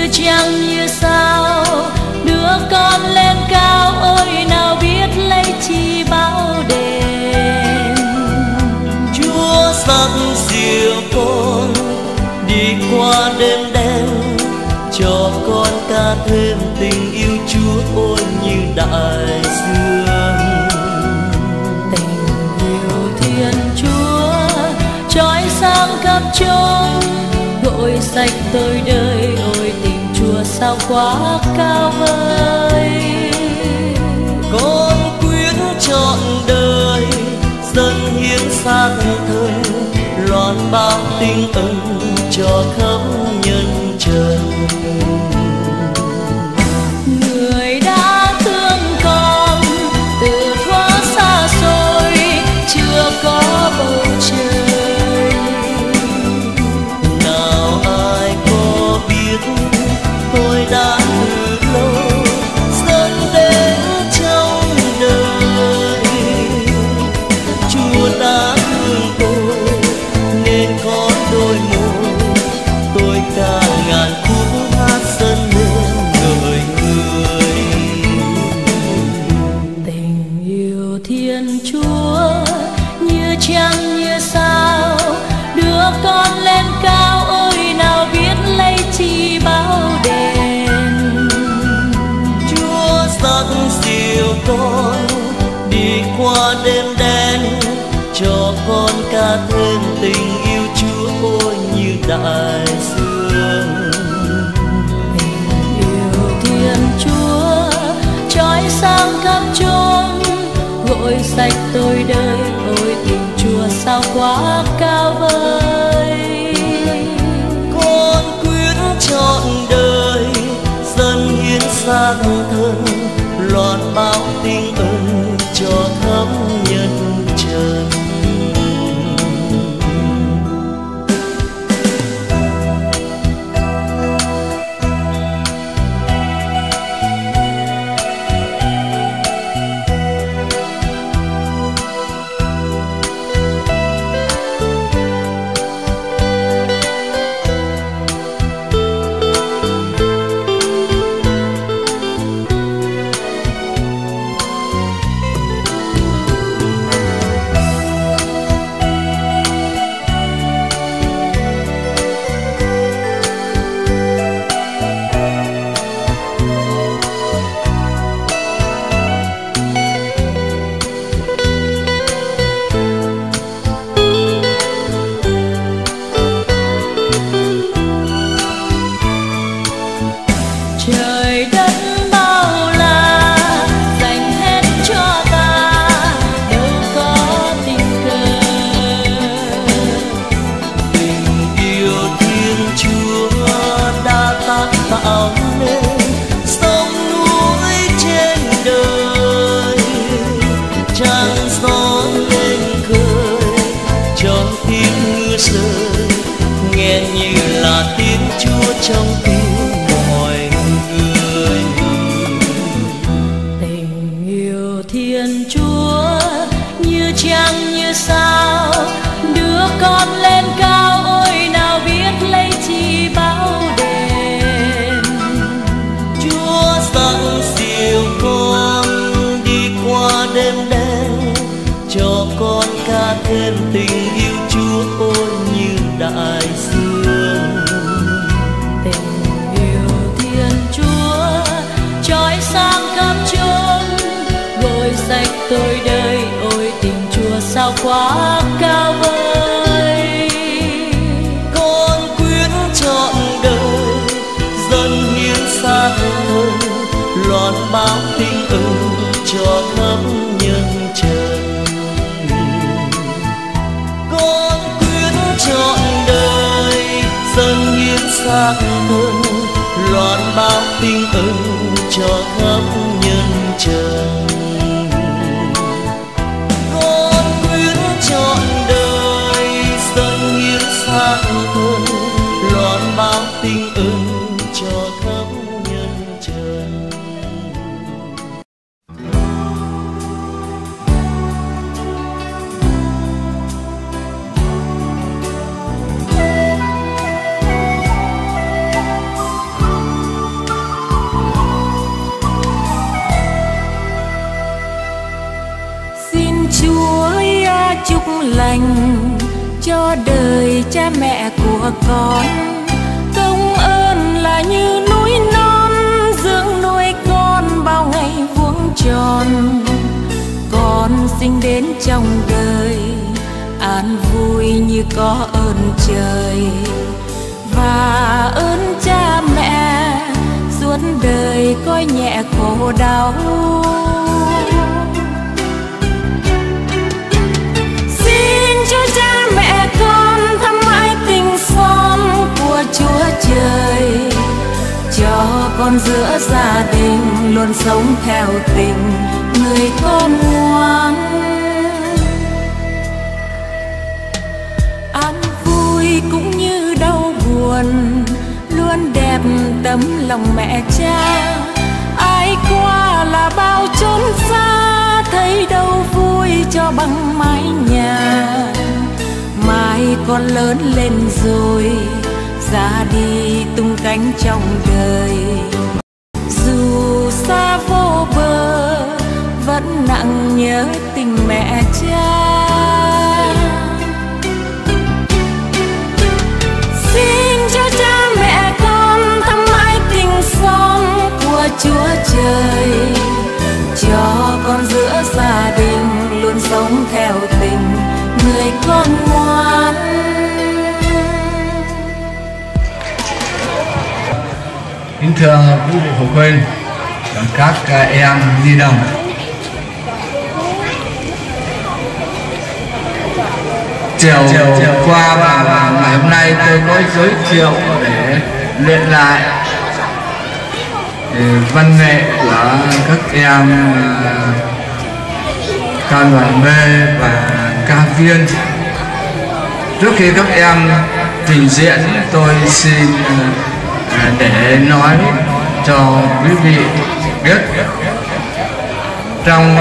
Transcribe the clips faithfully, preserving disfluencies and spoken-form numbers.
trăng như sao, đưa con lên cao ôi nào biết lấy chi bão đêm. Chúa dắt dìu con đi qua đêm đen, cho con ca thêm tình yêu Chúa ôi như đại dương. Tình yêu Thiên Chúa trói sáng khắp chốn, gội sạch tôi đời ôi tình Chúa sao quá cao vời. Con quyết trọn đời dâng hiến xác thân, loan báo tình ân cho khắp nhân trần. Người đã thương con từ thuở xa xôi, chưa có bầu trời. Nào ai có biết tôi đã từ lâu dẫn đến trong đời. Chúa đã thương tôi nên có đôi môi, tôi ca ngàn khúc hát dâng lên người người. Tình yêu Thiên Chúa như trăng như sao, đưa con lên cao ôi nào biết lấy chi bão đêm. Chúa dắt dìu con đi qua đêm đen, cho con ca thêm tình yêu Chúa ôi như đại dương. Tình yêu Thiên Chúa trói sáng khắp chốn, gội sạch tôi đời ôi tình Chúa sao quá cao vời. Con quyết trọn đời dâng hiến xác thân, loan báo tình ân cho khắp nhân trần. Trời đất bao la dành hết cho ta, đâu có tình cờ. Tình yêu Thiên Chúa đã tác tạo nên sông núi trên đời, trăng gió lên khơi trong tiếng mưa rơi, nghe như là tiếng Chúa trong tim mọi người. Tình yêu Thiên Chúa như trăng như sao, đưa con lên cao ôi nào biết lấy chi bão đêm. Chúa dắt dìu con đi qua đêm đen, cho con ca thêm tình yêu Chúa ôi như đại dương. Tình yêu Thiên Chúa trói sáng khắp chốn, gội sạch tôi đời ôi tình Chúa sao quá cao vời. Con quyết trọn đời dâng hiến xác thân, loan báo tình ân cho khắp nhân trần. Con quyết trọn đời dâng hiến xác thân, loan báo tình ân cho khắp nhân trần. Con quyết trọn đời dâng hiến xác thân, loan báo tình ân cho khắp nhân trần. lành cho đời cha mẹ của con. Công ơn là như núi non dưỡng nuôi con bao ngày vuông tròn. Con sinh đến trong đời an vui như có ơn trời, và ơn cha mẹ suốt đời coi nhẹ khổ đau. Xin cho cha mẹ con thăm mãi tình son của Chúa Trời, cho con giữa gia đình luôn sống theo tình người con ngoan. An vui cũng như đau buồn luôn đẹp tấm lòng mẹ cha. Ai qua là bao chốn xa thấy đâu vui cho bằng mái nhà. Mai con lớn lên rồi ra đi tung cánh trong đời, dù xa vô bờ vẫn nặng nhớ tình mẹ cha. Xin cho cha mẹ con thăm mãi tình son của Chúa Trời, cho con giữa gia đình luôn sống theo tình người con ngoan. Kính thưa quý vị phụ huynh, các em nhi đồng, chiều, chiều qua và ngày hôm nay tôi có giới thiệu để luyện lại văn nghệ của các em ca đoàn mê và ca viên. Trước khi các em trình diễn, tôi xin để nói cho quý vị biết, trong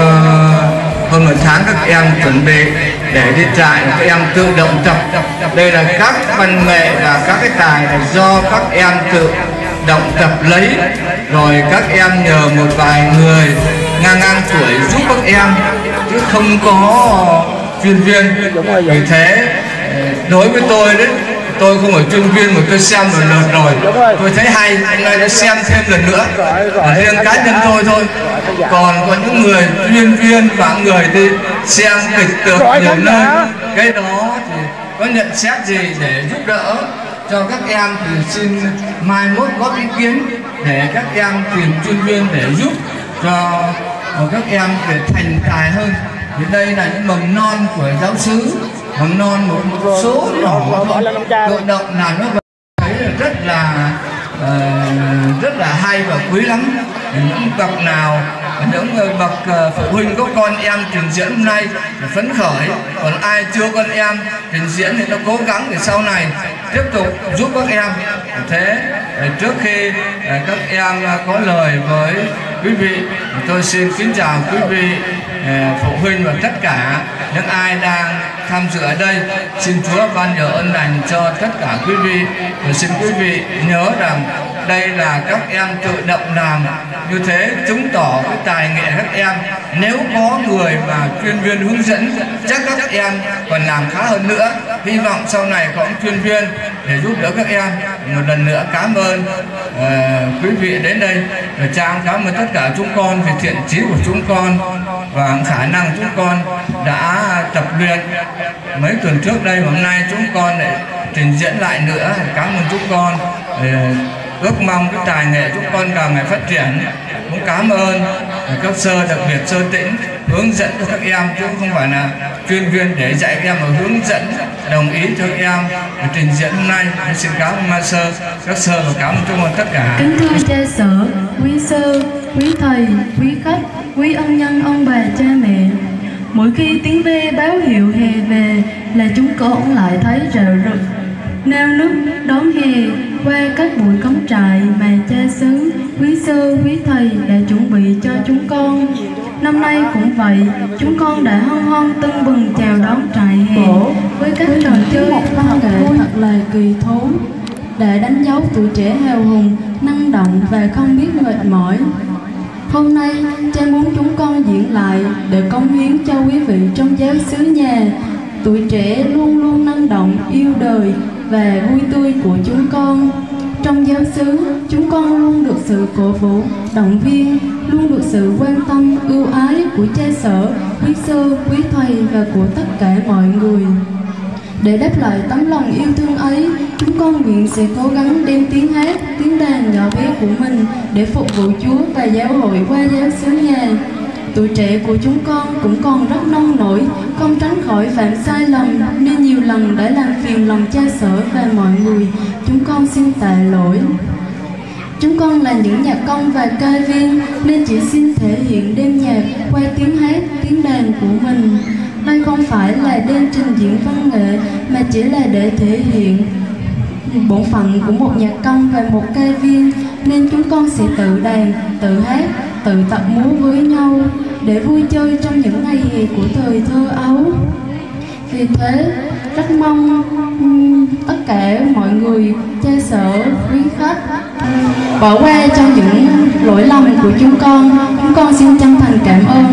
hơn một tháng các em chuẩn bị để đi trại, các em tự động tập. Đây là các văn nghệ và các cái tài là do các em tự động tập lấy, rồi các em nhờ một vài người ngang ngang tuổi giúp các em, chứ không có chuyên viên. Vì thế đối với tôi đấy, tôi không phải chuyên viên mà tôi xem một lượt rồi, tôi thấy hay, hôm nay đã xem thêm lần nữa. Là riêng cá nhân tôi thôi. Còn có những người chuyên viên và người đi xem kịch tượng nhiều nơi, cái đó thì có nhận xét gì để giúp đỡ cho các em thì xin mai mốt có ý kiến để các em tìm chuyên viên để giúp cho các em để thành tài hơn. Thì đây là những mầm non của giáo xứ, mầm non một, một số nhỏ tự động làm nó thấy là rất là uh, rất là hay và quý lắm. Những bậc nào, những bậc uh, phụ huynh có con em trình diễn hôm nay phấn khởi, còn ai chưa con em trình diễn thì nó cố gắng để sau này tiếp tục giúp các em. Thế trước khi uh, các em có lời với quý vị, tôi xin kính chào quý vị uh, phụ huynh và tất cả những ai đang tham dự ở đây. Xin Chúa ban nhờ ơn lành cho tất cả quý vị, và xin quý vị nhớ rằng đây là các em tự động làm, như thế chứng tỏ cái tài nghệ các em. Nếu có người mà chuyên viên hướng dẫn, chắc các em còn làm khá hơn nữa. Hy vọng sau này có chuyên viên để giúp đỡ các em. Một lần nữa cảm ơn uh, quý vị đến đây, và cha cảm ơn tất cả chúng con vì thiện chí của chúng con và khả năng chúng con đã tập luyện mấy tuần trước đây. Hôm nay chúng con lại trình diễn lại nữa. Cảm ơn chúng con, ước mong cái tài nghệ chúng con càng ngày phát triển. Cũng cảm ơn các sơ, đặc biệt sơ tĩnh hướng dẫn cho các em, chứ không phải là chuyên viên để dạy các em mà hướng dẫn đồng ý cho các em để trình diễn hôm nay. Tôi xin cảm ơn ma sơ, các sơ và cảm ơn chúng con tất cả. Kính thưa cha sở, quý sơ, quý thầy, quý khách, quý ân nhân ông bà cha mẹ, mỗi khi tiếng ve báo hiệu hè về là chúng con lại thấy rạo rực nao nức đón hè qua các buổi cắm trại mà cha xứ, quý sơ, quý thầy đã chuẩn bị cho chúng con. Năm nay cũng vậy, chúng con đã hân hoan tưng bừng chào đón trại hè với các trò chơi văn nghệ thật là kỳ thú, để đánh dấu tuổi trẻ hào hùng, năng động và không biết mệt mỏi. Hôm nay, cha muốn chúng con diễn lại để cống hiến cho quý vị trong giáo xứ nhà tuổi trẻ luôn luôn năng động, yêu đời và vui tươi của chúng con. Trong giáo xứ, chúng con luôn được sự cổ vũ, động viên, luôn được sự quan tâm, ưu ái của cha sở, quý sư, quý thầy và của tất cả mọi người. Để đáp lại tấm lòng yêu thương ấy, chúng con nguyện sẽ cố gắng đem tiếng hát, tiếng đàn nhỏ bé của mình để phục vụ Chúa và giáo hội qua giáo xứ nhà. Tuổi trẻ của chúng con cũng còn rất nông nổi, không tránh khỏi phạm sai lầm nên nhiều lần đã làm phiền lòng cha sở và mọi người. Chúng con xin tạ lỗi. Chúng con là những nhạc công và ca viên nên chỉ xin thể hiện đêm nhạc qua tiếng hát, tiếng đàn của mình. Đây không phải là đêm trình diễn văn nghệ mà chỉ là để thể hiện bổn phận của một nhạc công và một ca viên, nên chúng con sẽ tự đàn, tự hát, tự tập múa với nhau để vui chơi trong những ngày hè của thời thơ ấu. Vì thế, rất mong um, tất cả mọi người, cha sở, quý khách um, bỏ qua cho những lỗi lầm của chúng con. Chúng con xin chân thành cảm ơn.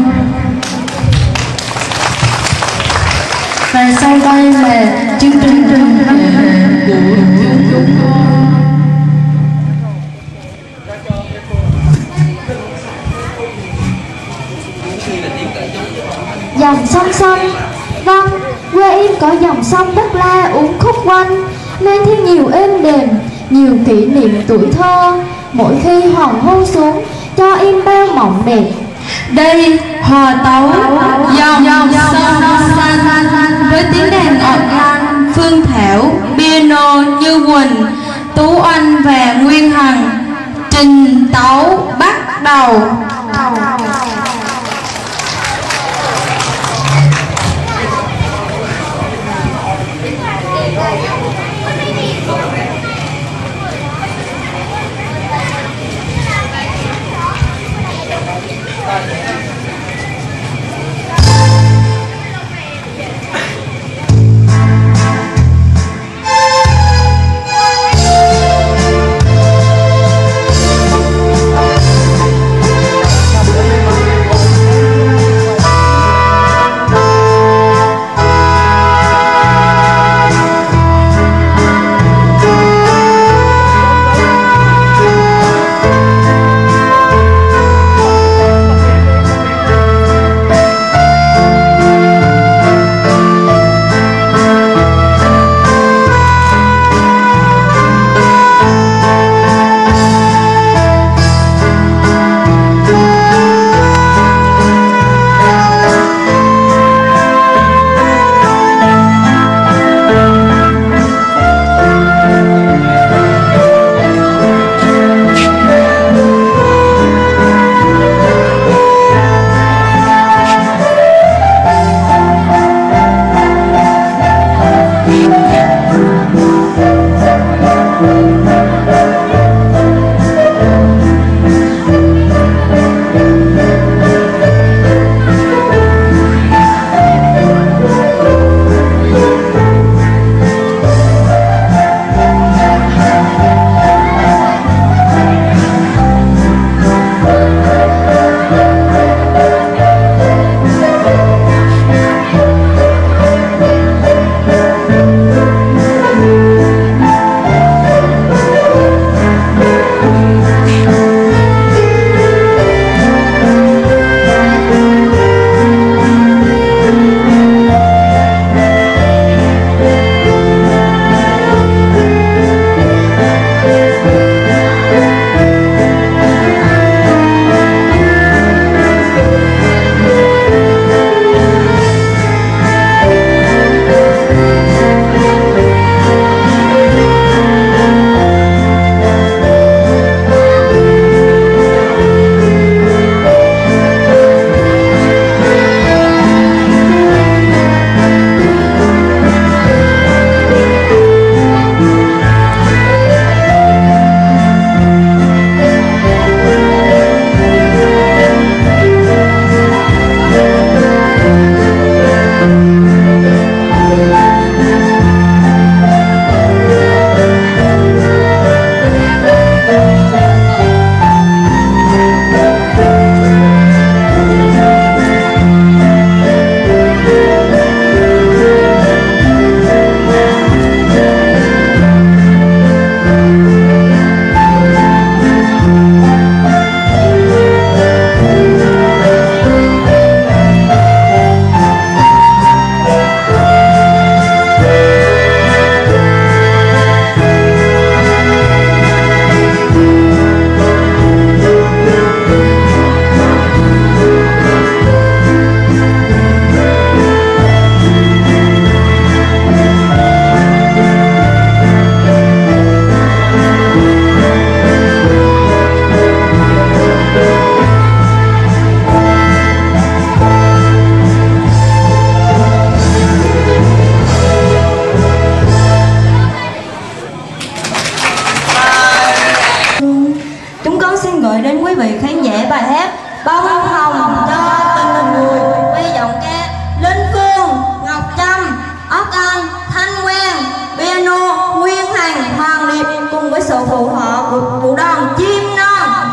Và sau đây là chương trình văn nghệ của chúng con. Dòng sông xanh. Vâng, quê em có dòng sông Đất La uốn khúc quanh, mang theo nhiều êm đềm, nhiều kỷ niệm tuổi thơ. Mỗi khi hoàng hôn xuống, cho em bao mộng đẹp. Đây hòa tấu dòng sông xanh với tiếng đàn organ, Phương Thảo, piano Như Quỳnh, Tú Anh và Nguyên Hằng. Trình tấu bắt đầu. Hãy subscribe cho kênh Ghiền Mì Gõ để không bỏ lỡ gửi đến quý vị khán giả bài hát Bông Hồng Cho Tình Người với giọng ca Linh Phương, Ngọc Trâm, Ốc Anh, Thanh Quang, piano Nguyên Hằng, Hoàng Điệp cùng với sự phụ họa của vũ đoàn Chim Non.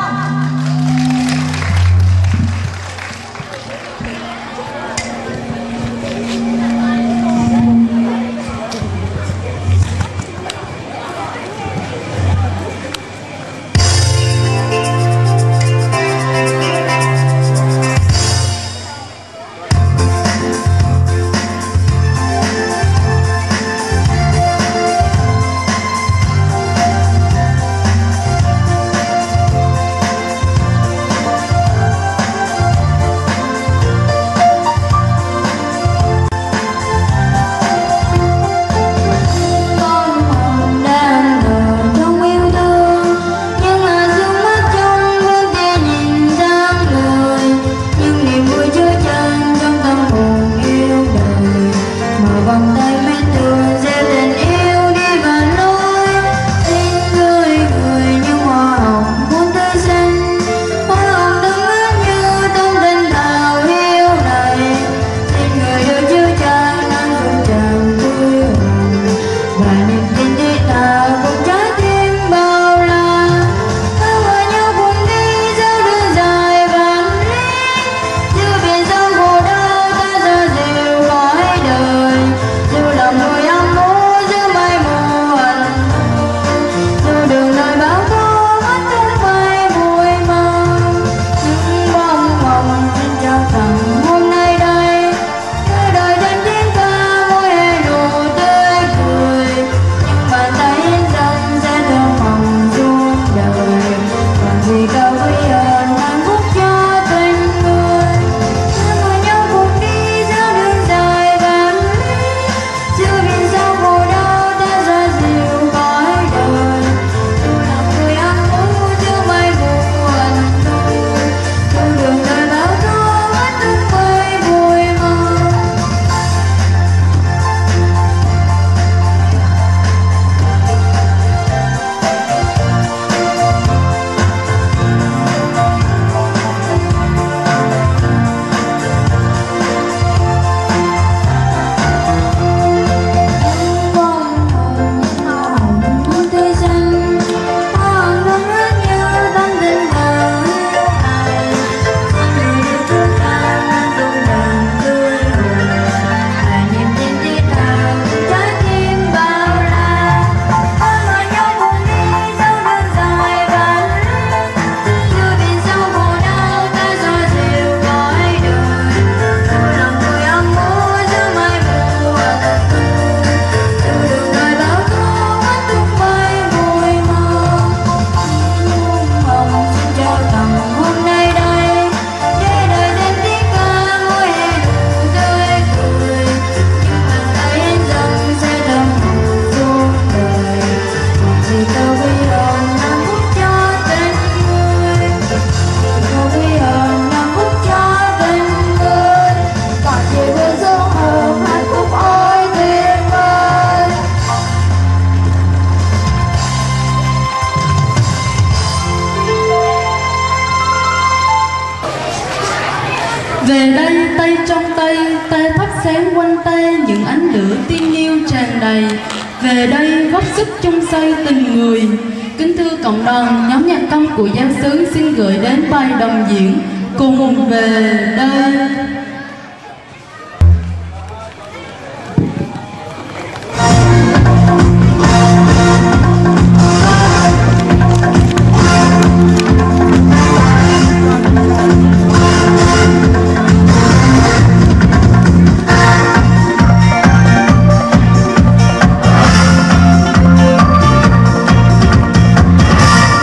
Về đây tay trong tay, ta thắp sáng quanh ta những ánh lửa tiên yêu tràn đầy. Về đây góp sức chung xây tình người. Kính thưa cộng đoàn, nhóm nhạc công của giáo xứ xin gửi đến bài đồng diễn Cùng Về Đây.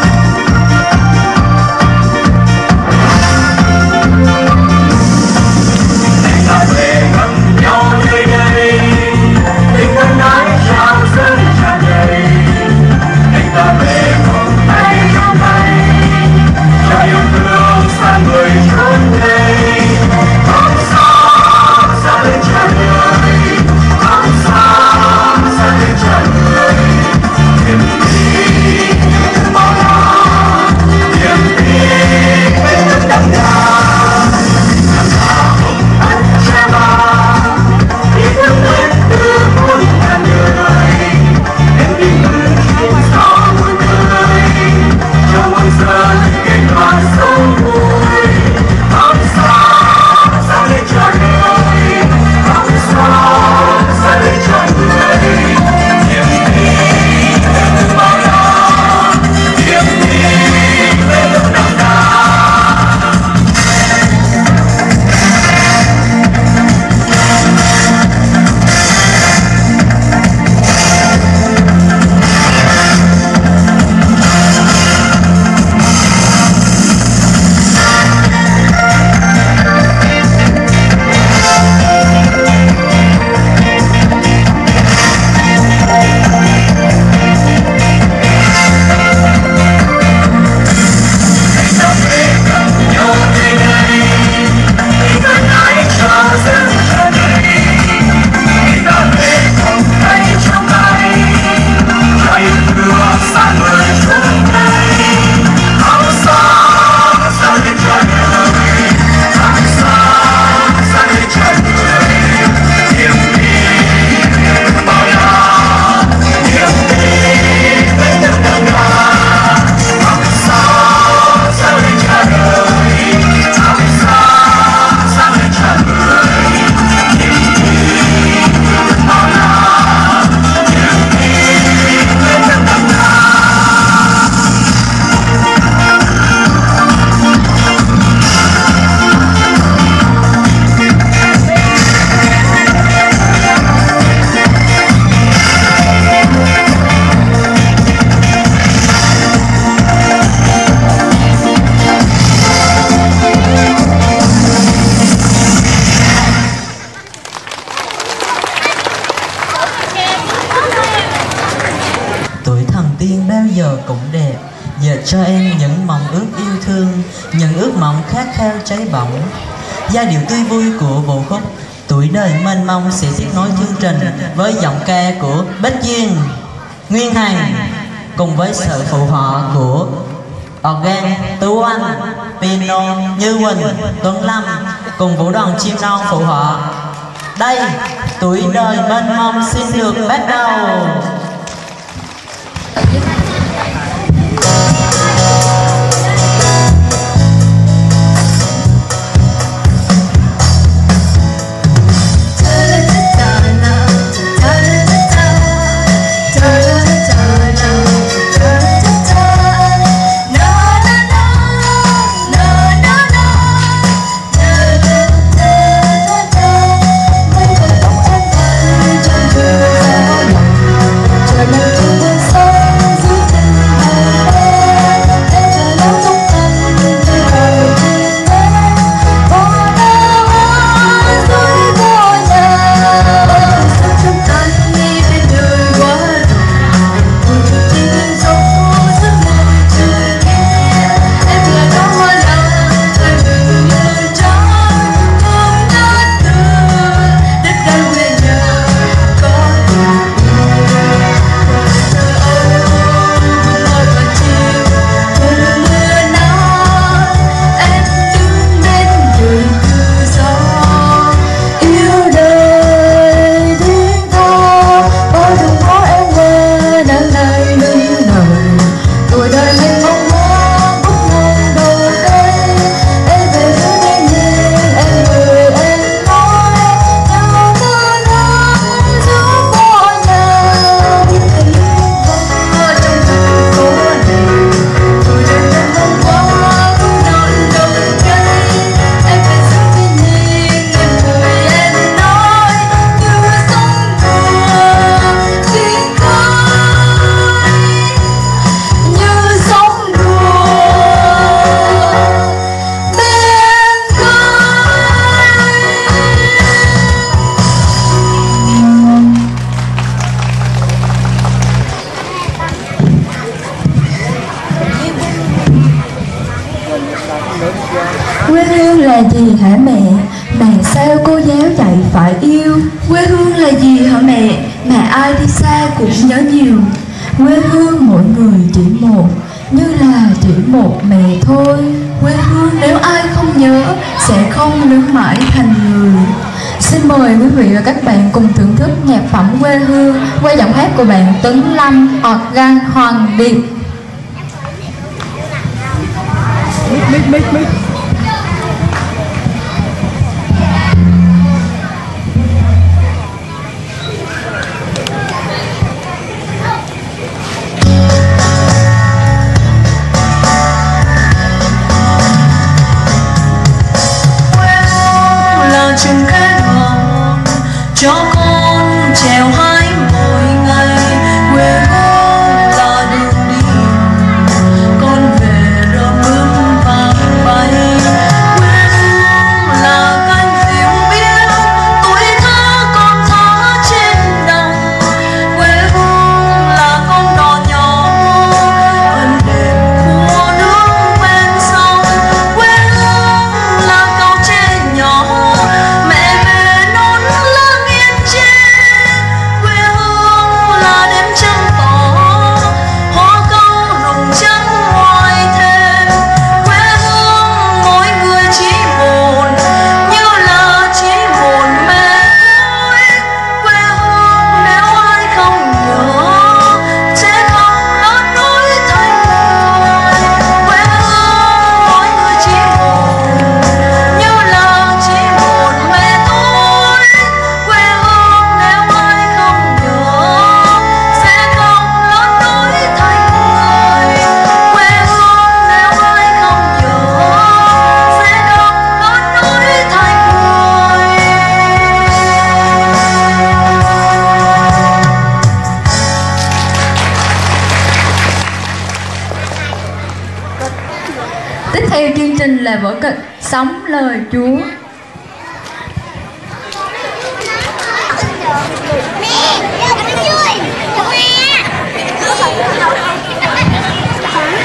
Hãy subscribe cho kênh Ghiền Mì Gõ để không bỏ lỡ cho em những mộng ước yêu thương, những ước mộng khát khao cháy bỏng. Giai điệu tươi vui của bộ khúc Tuổi đời mênh mông sẽ tiếp nối chương trình với giọng ca của Bích Duyên, Nguyên Hằng cùng với sự phụ họa của organ Tú Anh, piano Như Quỳnh, Tuấn Lâm cùng vũ đoàn chim non phụ họa. Đây, Tuổi đời mênh mông xin được bắt đầu. Quê hương là gì hả mẹ? Mà sao cô giáo dạy phải yêu? Quê hương là gì hả mẹ? Mà ai đi xa cũng nhớ nhiều. Quê hương mỗi người chỉ một, như là chỉ một mẹ thôi. Quê hương nếu ai không nhớ sẽ không lớn mãi thành người. Xin mời quý vị và các bạn cùng thưởng thức nhạc phẩm Quê hương qua giọng hát của bạn Tuấn Lâm, organ Hoàng Điệp. Mic mic mic. Chừng khát vọng cho con trèo hái mỗi ngày. Quê hương là đường đi con về rồi bước vàng bay. Quê hương là cánh diều biếc tuổi thơ con thả trên đồng. Quê hương là con đò nhỏ ân đền khua nước bên sông. Quê hương là cầu tre nhỏ là vở kịch Sống Lời Chúa.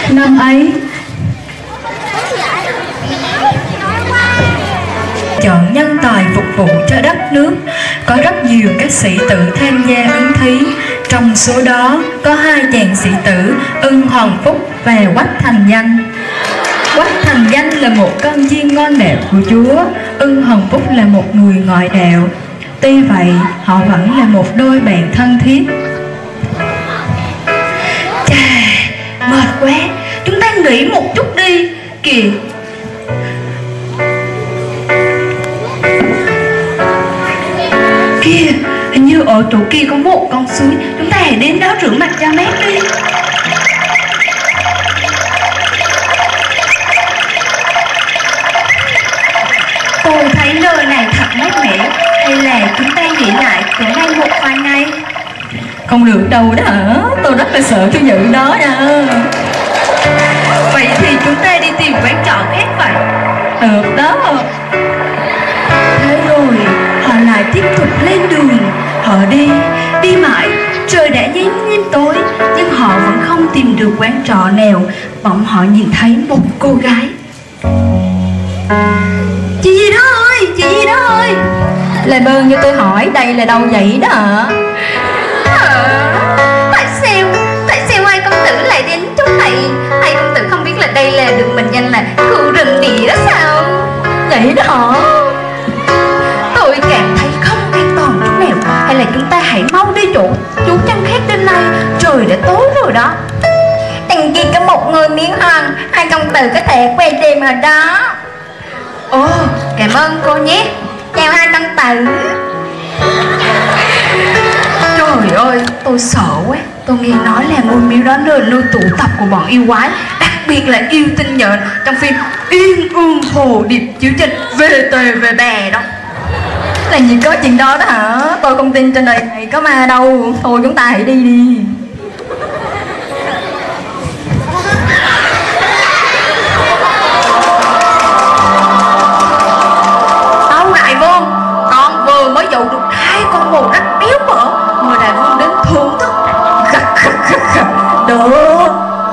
Năm ấy chọn nhân tài phục vụ cho đất nước, có rất nhiều các sĩ tử tham gia ứng thí. Trong số đó có hai chàng sĩ tử Ưng Hoàng Phúc và Quách Thành Danh. Quách Thành Danh là một con chiên ngon đạo của Chúa, Ưng Hoàng Phúc là một người ngoại đạo. Tuy vậy họ vẫn là một đôi bạn thân thiết. Chà, mệt quá, chúng ta nghỉ một chút đi. Kìa, kìa, hình như ở chỗ kia có một con suối. Chúng ta hãy đến đó rửa mặt cho mát đi. Tôi thấy nơi này thật mát mẻ. Hay là chúng ta nghỉ lại chỗ này một vài ngày? Không được đâu đó hả? Tôi rất là sợ cái vụ đó nha. Vậy thì chúng ta đi tìm quán trọ khác vậy. Được đó. Thế rồi họ lại tiếp tục lên đường. Họ đi, đi mãi. Trời đã nhem nhem tối, nhưng họ vẫn không tìm được quán trọ nào. Bỗng họ nhìn thấy một cô gái. Chị gì đó ơi, chị gì đó ơi. Lại bơn như tôi hỏi, đây là đâu vậy đó hả? À, tại sao, tại sao hai công tử lại đến chỗ này? Hai công tử không biết là đây là được mệnh danh là khu rừng địa đó sao? Vậy đó hả? Tôi cảm thấy không an toàn chút nào. Hay là chúng ta hãy mau đi chỗ chú chân khác đêm nay. Trời đã tối rồi đó. Đằng kia có một người miếng hòn, hai công tử có thể quay tìm ở đó. Ồ, cảm ơn cô nhé. Chào hai công tử. Trời ơi, tôi sợ quá. Tôi nghe nói là ngôi miếu đó là nơi tụ tập của bọn yêu quái, đặc biệt là yêu tinh nhện trong phim Yên Ương Hồ Điệp chiếu trên vê tê vê ba đó. Làm gì có chuyện đó đó hả? Tôi không tin trên đời này có ma đâu. Thôi chúng ta hãy đi đi. Đâu Đại Vương, con vừa mới dụ được hai con mồi rất béo bở. Mời Đại Vương đến thưởng thức. Được.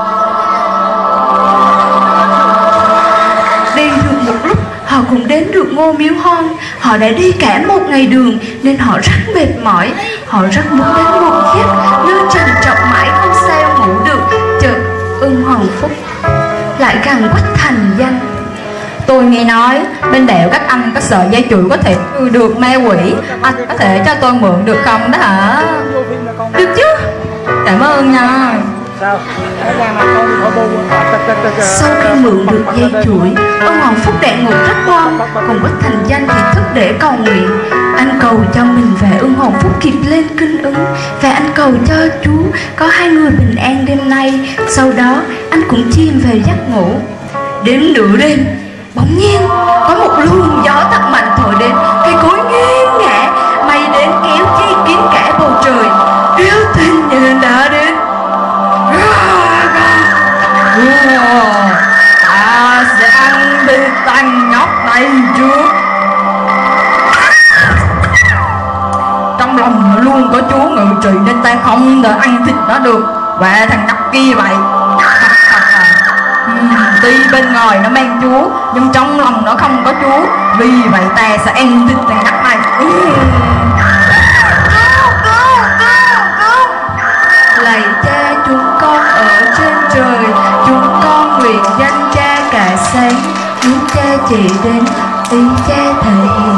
Đi được một lúc, họ cũng đến được ngôi miếu hon. Họ đã đi cả một ngày đường nên họ rất mệt mỏi. Họ rất muốn đến một giấc, nơi trằn trọc mãi không sao ngủ được. Chợt Ưng Hoàng Phúc lại gần Quách Thành Danh. Tôi nghe nói bên đèo các anh có sợi dây chuyền có thể trừ được ma quỷ. Anh có thể cho tôi mượn được không đó hả? Được chứ. Cảm ơn nha. Sau khi mượn được dây chuỗi, ông Hoàng Phúc đã ngủ rất ngon. Còn Quách Thành Danh thì thức để cầu nguyện. Anh cầu cho mình và Ưng Hoàng Phúc kịp lên kinh ứng. Và anh cầu cho chú có hai người bình an đêm nay. Sau đó anh cũng chìm về giấc ngủ. Đến nửa đêm, bỗng nhiên có một luồng gió thật mạnh thổi đến. Cây cối nghiêng ngả, mây đến kéo che kín cả bầu trời. Yêu tinh nhện đã đến. Ta sẽ ăn đi tăng nhóc này trước. Trong lòng nó luôn có Chúa ngự trị nên ta không thể ăn thịt nó được. Và thằng nhóc kia vậy. uhm, Tuy bên ngoài nó mang Chúa nhưng trong lòng nó không có Chúa. Vì vậy ta sẽ ăn thịt thằng nhóc này. uhm. Lạy cha chúng con ở trên trời, chúng con nguyện danh cha cả sáng. Muốn cha chỉ đến, ý cha thể hiện.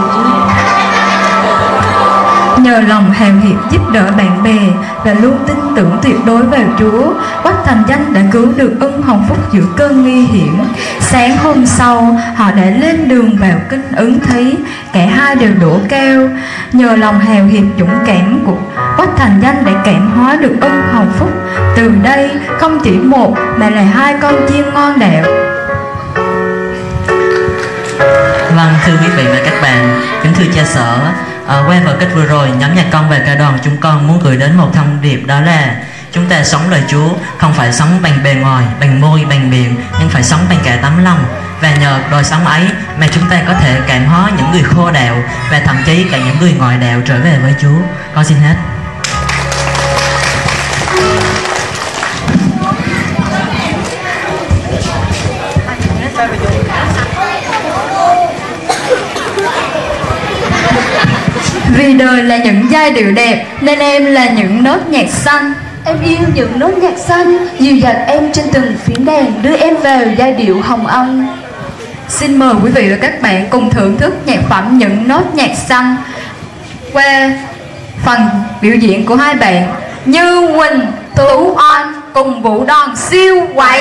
Nhờ lòng hào hiệp giúp đỡ bạn bè và luôn tin tưởng tuyệt đối vào Chúa, Quách Thành Danh đã cứu được Ưng Hoàng Phúc giữa cơn nguy hiểm. Sáng hôm sau, họ đã lên đường vào kinh ứng thí. Cả hai đều đổ cao. Nhờ lòng hào hiệp dũng cảm của Quách Thành Danh đã cảm hóa được Ưng Hoàng Phúc. Từ đây không chỉ một mà là hai con chiên ngon đạo. Vâng, thưa quý vị và các bạn, kính thưa cha sở, à, qua vở kịch vừa rồi, nhóm nhạc con và ca đoàn chúng con muốn gửi đến một thông điệp, đó là chúng ta sống lời Chúa không phải sống bằng bề ngoài, bằng môi, bằng miệng, nhưng phải sống bằng cả tấm lòng. Và nhờ đời sống ấy mà chúng ta có thể cảm hóa những người khô đạo và thậm chí cả những người ngoại đạo trở về với Chúa. Con xin hết. Vì đời là những giai điệu đẹp nên em là những nốt nhạc xanh. Em yêu những nốt nhạc xanh dìu dắt em trên từng phím đàn, đưa em vào giai điệu hồng ân. Xin mời quý vị và các bạn cùng thưởng thức nhạc phẩm Những Nốt Nhạc Xanh qua phần biểu diễn của hai bạn Như Quỳnh, Tú Oanh cùng vũ đoàn siêu quậy.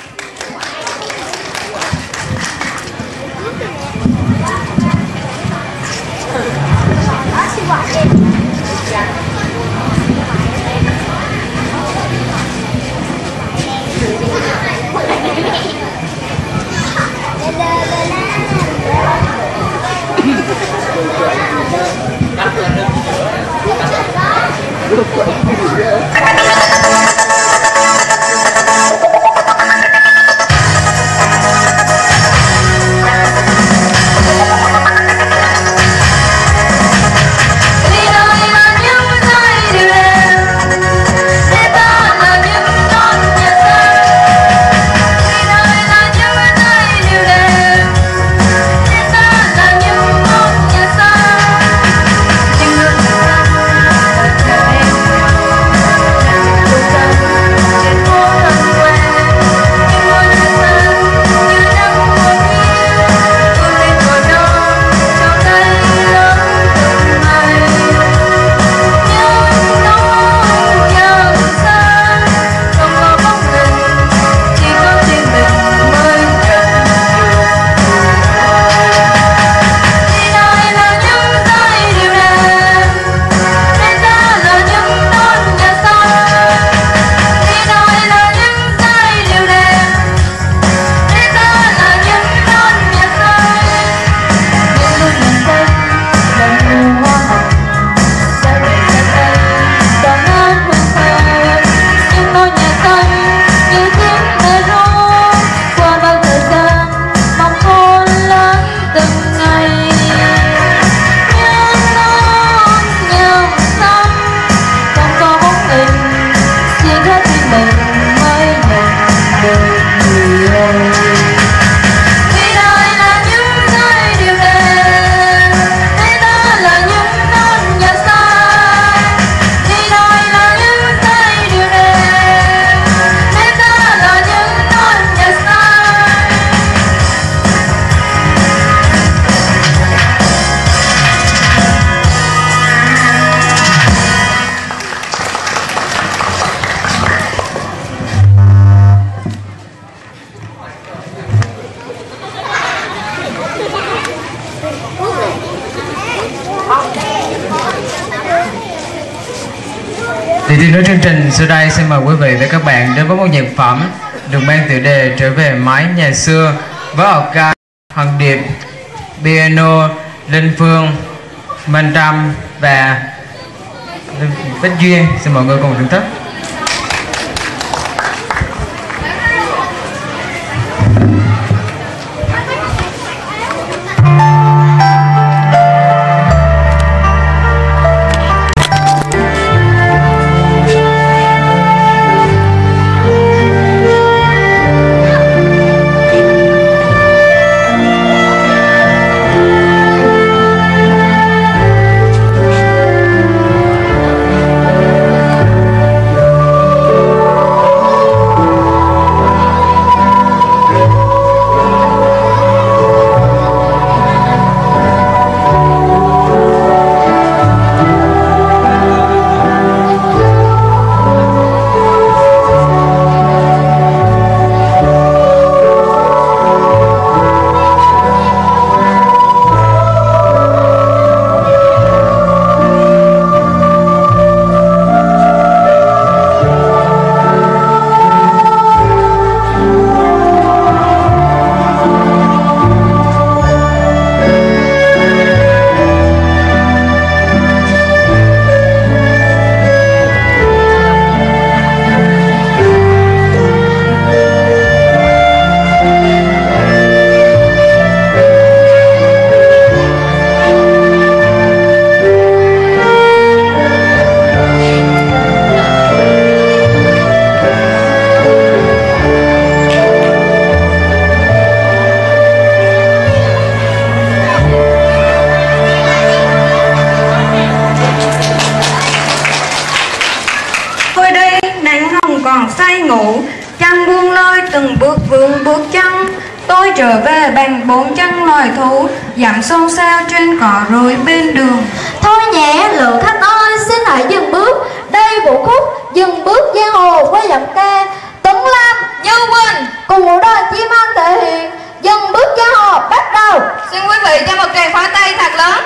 Thì tiếp nối chương trình sau đây xin mời quý vị và các bạn đến với một nhạc phẩm được mang tựa đề Trở Về Mái Nhà Xưa với organ, Hoàng Điệp, piano, Linh Phương, Minh Trâm và Bích Duyên. Xin mời mọi người cùng thưởng thức. Hãy subscribe cho kênh Ghiền Mì Gõ để không bỏ lỡ Tôi trở về bằng bốn chân loài thú, dặm xôn xao trên cỏ rối bên đường. Thôi nhẹ lượng khách ơi, xin hãy dừng bước. Đây vũ khúc Dừng Bước Giang Hồ với giọng ca Tuấn Lam, Như Quỳnh cùng một đoàn chim anh thể hiện Dừng Bước Giang Hồ bắt đầu. Xin quý vị cho một tràng pháo tay thật lớn.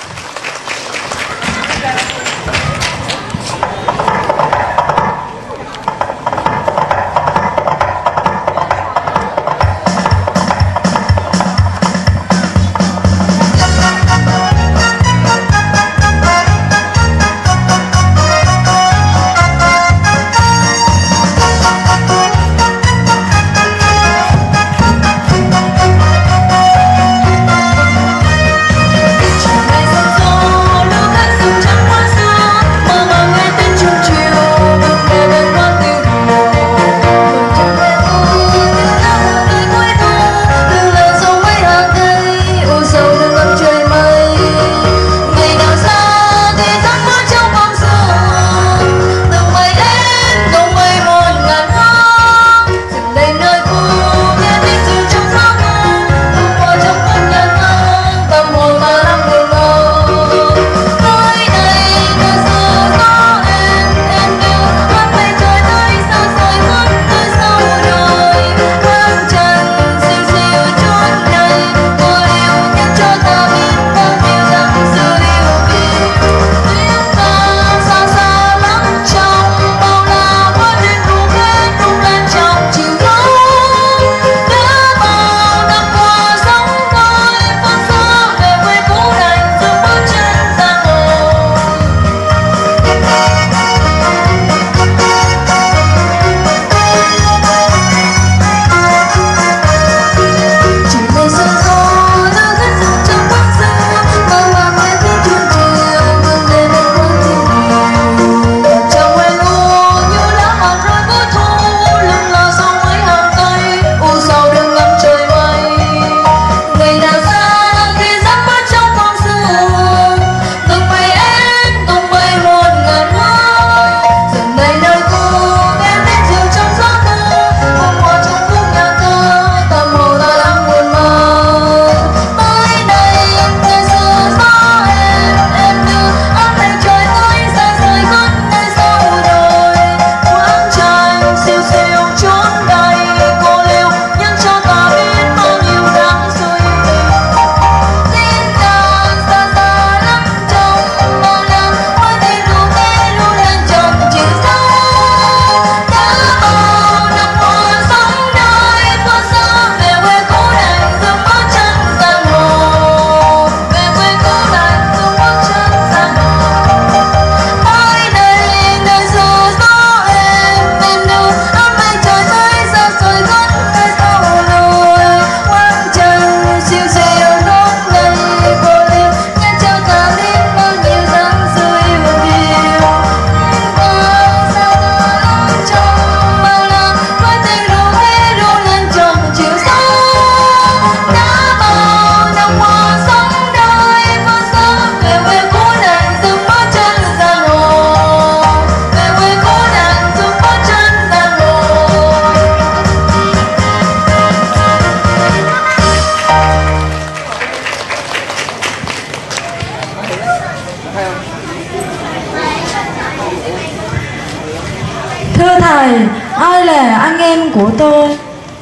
Thưa Thầy, ai là anh em của tôi?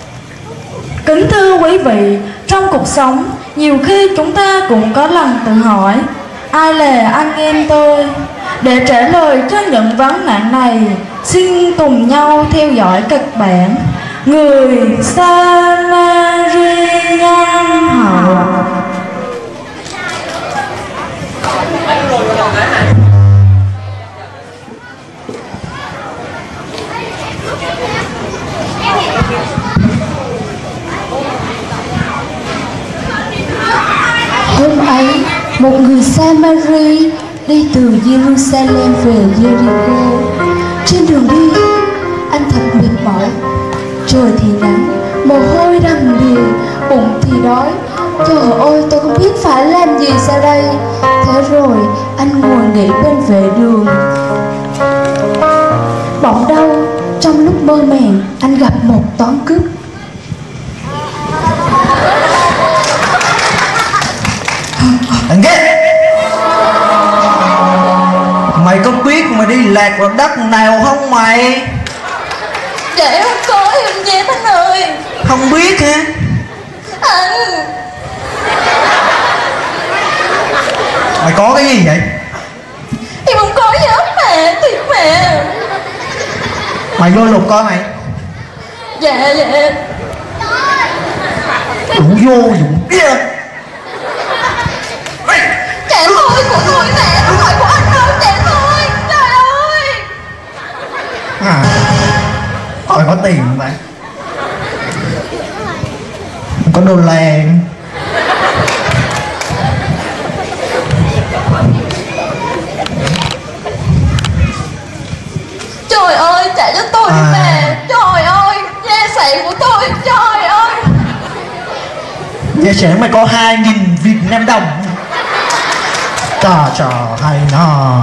Kính thưa quý vị, trong cuộc sống, nhiều khi chúng ta cũng có lần tự hỏi, ai là anh em tôi? Để trả lời cho những vấn nạn này, xin cùng nhau theo dõi kịch bản Người Samari nhân hậu. Hôm ấy, một người Samari đi từ Jerusalem về Jericho. Trên đường đi, anh thật mệt mỏi. Trời thì nắng, mồ hôi đầm đìa, bụng thì đói. Trời ơi, tôi không biết phải làm gì sau đây. Thế rồi, anh ngồi nghỉ bên vệ đường. Bỗng đâu, trong lúc mơ màng, anh gặp một toán cướp. lạc vào đất nào không mày? Dạ em không có, em dép anh ơi. Không biết hả? Anh Mày có cái gì vậy? em không có gì hết mà, thiệt mà. Mày vô lục coi mày. Dạ dạ. Đủ vô dụng kia. Dạ thôi, của tôi mà, không phải của anh đâu. Dạ thôi, trời ơi. À, thôi có tiền không bạn? Có đô la. Trời ơi, trả cho tôi đi À. mà. Trời ơi, gia sản của tôi, trời ơi. Gia sản mày có hai nghìn Việt Nam đồng. Trời trời hay nó.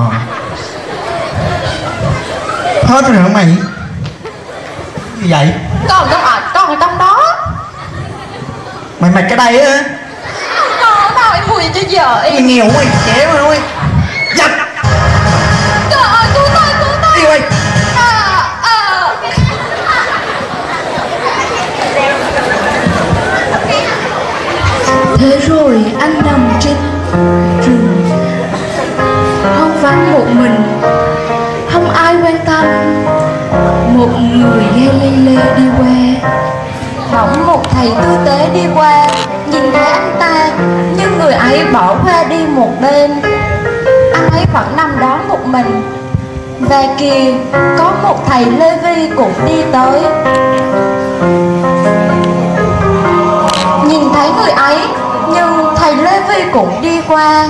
Hết rồi hả mày? Gì vậy? Còn trong ở, còn ở trong đó. Mày mặc cái đây á? Không có đâu, em mua gì cho vợ Mày em. nghèo quá, trẻ mà ơi. Dập. Trời ơi, cứu tôi, cứu tôi. Đi ơi. À, à. Thế rồi anh nằm trên rừng, hoang vắng một mình, không ai quan tâm. Một người ghe lê lê đi qua. Bỗng một thầy tư tế đi qua, nhìn thấy anh ta, nhưng người ấy bỏ qua đi một bên. Anh ấy vẫn nằm đó một mình. Và kìa, có một thầy Lê Vi cũng đi tới. Nhìn thấy người ấy, nhưng thầy Lê Vi cũng đi qua.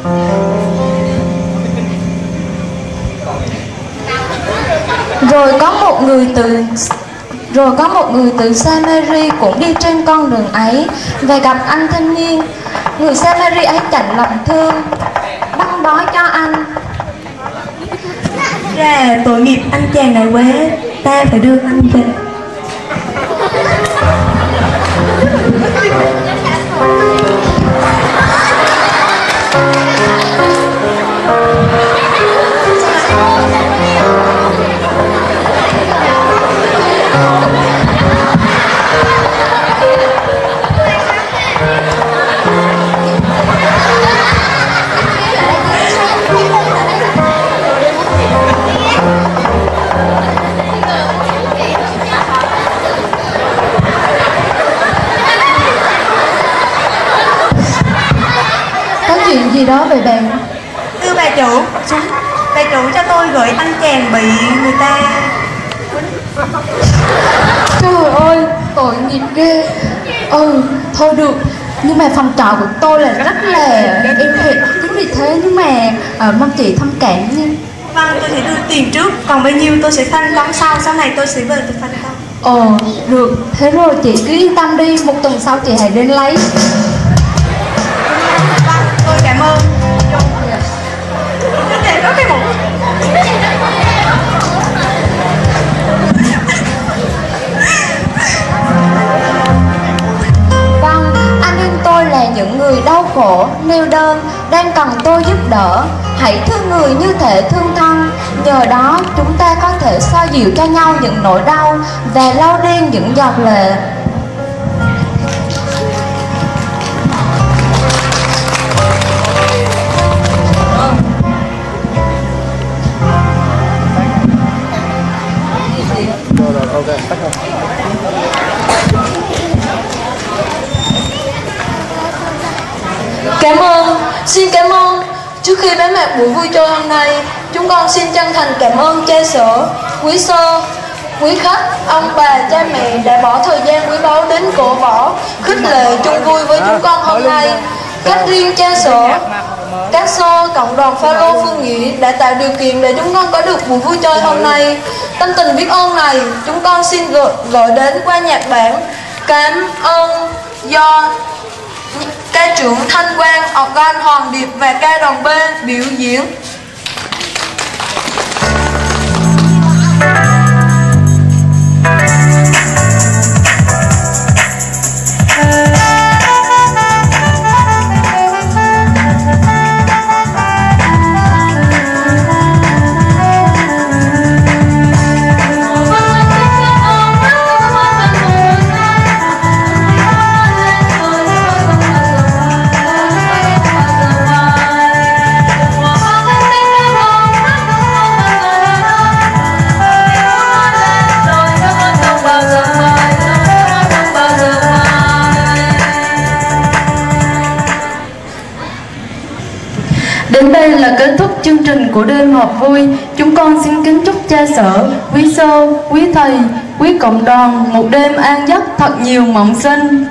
Rồi có một người từ Rồi có một người từ Samari cũng đi trên con đường ấy và gặp anh thanh niên. Người Samari ấy chạnh lòng thương, băng bó cho anh. Ra tội nghiệp anh chàng này quá, ta phải đưa anh về. Chuyện gì đó về bạn? Thưa bà chủ, bà chủ cho tôi gửi anh chàng bị người ta. Trời ơi, tội nghiệp ghê. Ừ, thôi được. Nhưng mà phòng trọ của tôi là rất là êm thiệt. Chính vì thế nhưng mà uh, mong chị thông cảm nha. Vâng, tôi sẽ đưa tiền trước, còn bao nhiêu tôi sẽ thanh toán sau. Sau này tôi sẽ về tôi thanh toán. Ồ, được. Thế rồi chị cứ yên tâm đi. Một tuần sau chị hãy đến lấy. Vâng, tôi cảm ơn. Để có cái mũ. Vâng, anh em tôi là những người đau khổ, neo đơn, đang cần tôi giúp đỡ. Hãy thương người như thể thương thân. Nhờ đó chúng ta có thể xoa dịu cho nhau những nỗi đau và lau đi những giọt lệ. Cảm ơn, xin cảm ơn. Trước khi bế mạc buổi vui chơi hôm nay, chúng con xin chân thành cảm ơn cha sở, quý sơ, quý khách, ông bà, cha mẹ đã bỏ thời gian quý báu đến cổ võ, khích lệ chung vui với chúng con hôm nay. Cách riêng cha sở, các sơ, cộng đoàn Pharaoh Phương Nghĩa đã tạo điều kiện để chúng con có được buổi vui chơi hôm nay. Tâm tình biết ơn này, chúng con xin gửi, gửi đến qua nhạc bản Cảm ơn do ca trưởng Thanh Quang, organ Hoàng Điệp và ca đoàn B biểu diễn. Đến đây là kết thúc chương trình của đêm họp vui. Chúng con xin kính chúc cha sở, quý sơ, quý thầy, quý cộng đoàn một đêm an giấc thật nhiều mộng sinh.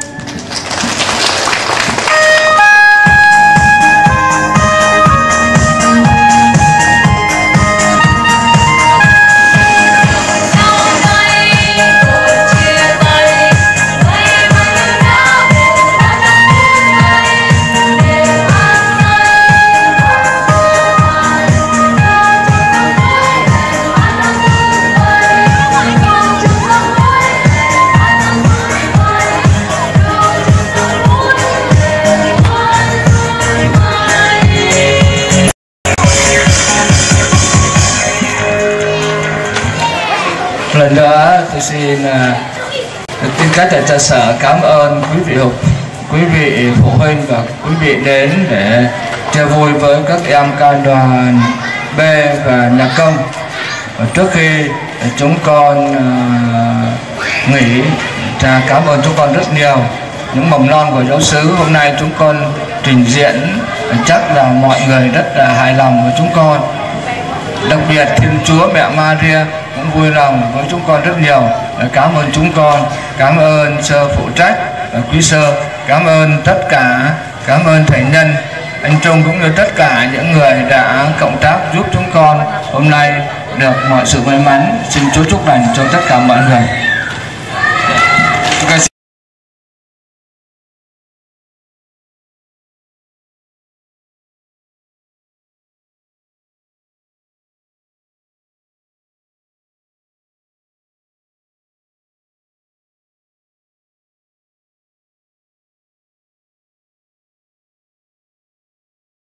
Lần nữa tôi xin uh, tin cách tại cha sở cảm ơn quý vị học, quý vị phụ huynh và quý vị đến để chơi vui với các em ca đoàn B và nhạc công. Và trước khi chúng con uh, nghỉ, cha cảm ơn chúng con rất nhiều. Những mầm non của giáo xứ hôm nay chúng con trình diễn chắc là mọi người rất là hài lòng với chúng con. Đặc biệt Thiên Chúa Mẹ Maria cũng vui lòng với chúng con rất nhiều. Cảm ơn chúng con, cảm ơn sơ phụ trách, quý sơ, cảm ơn tất cả, cảm ơn thầy nhân, anh Trung cũng như tất cả những người đã cộng tác giúp chúng con hôm nay được mọi sự may mắn. Xin Chúa chúc lành cho tất cả mọi người.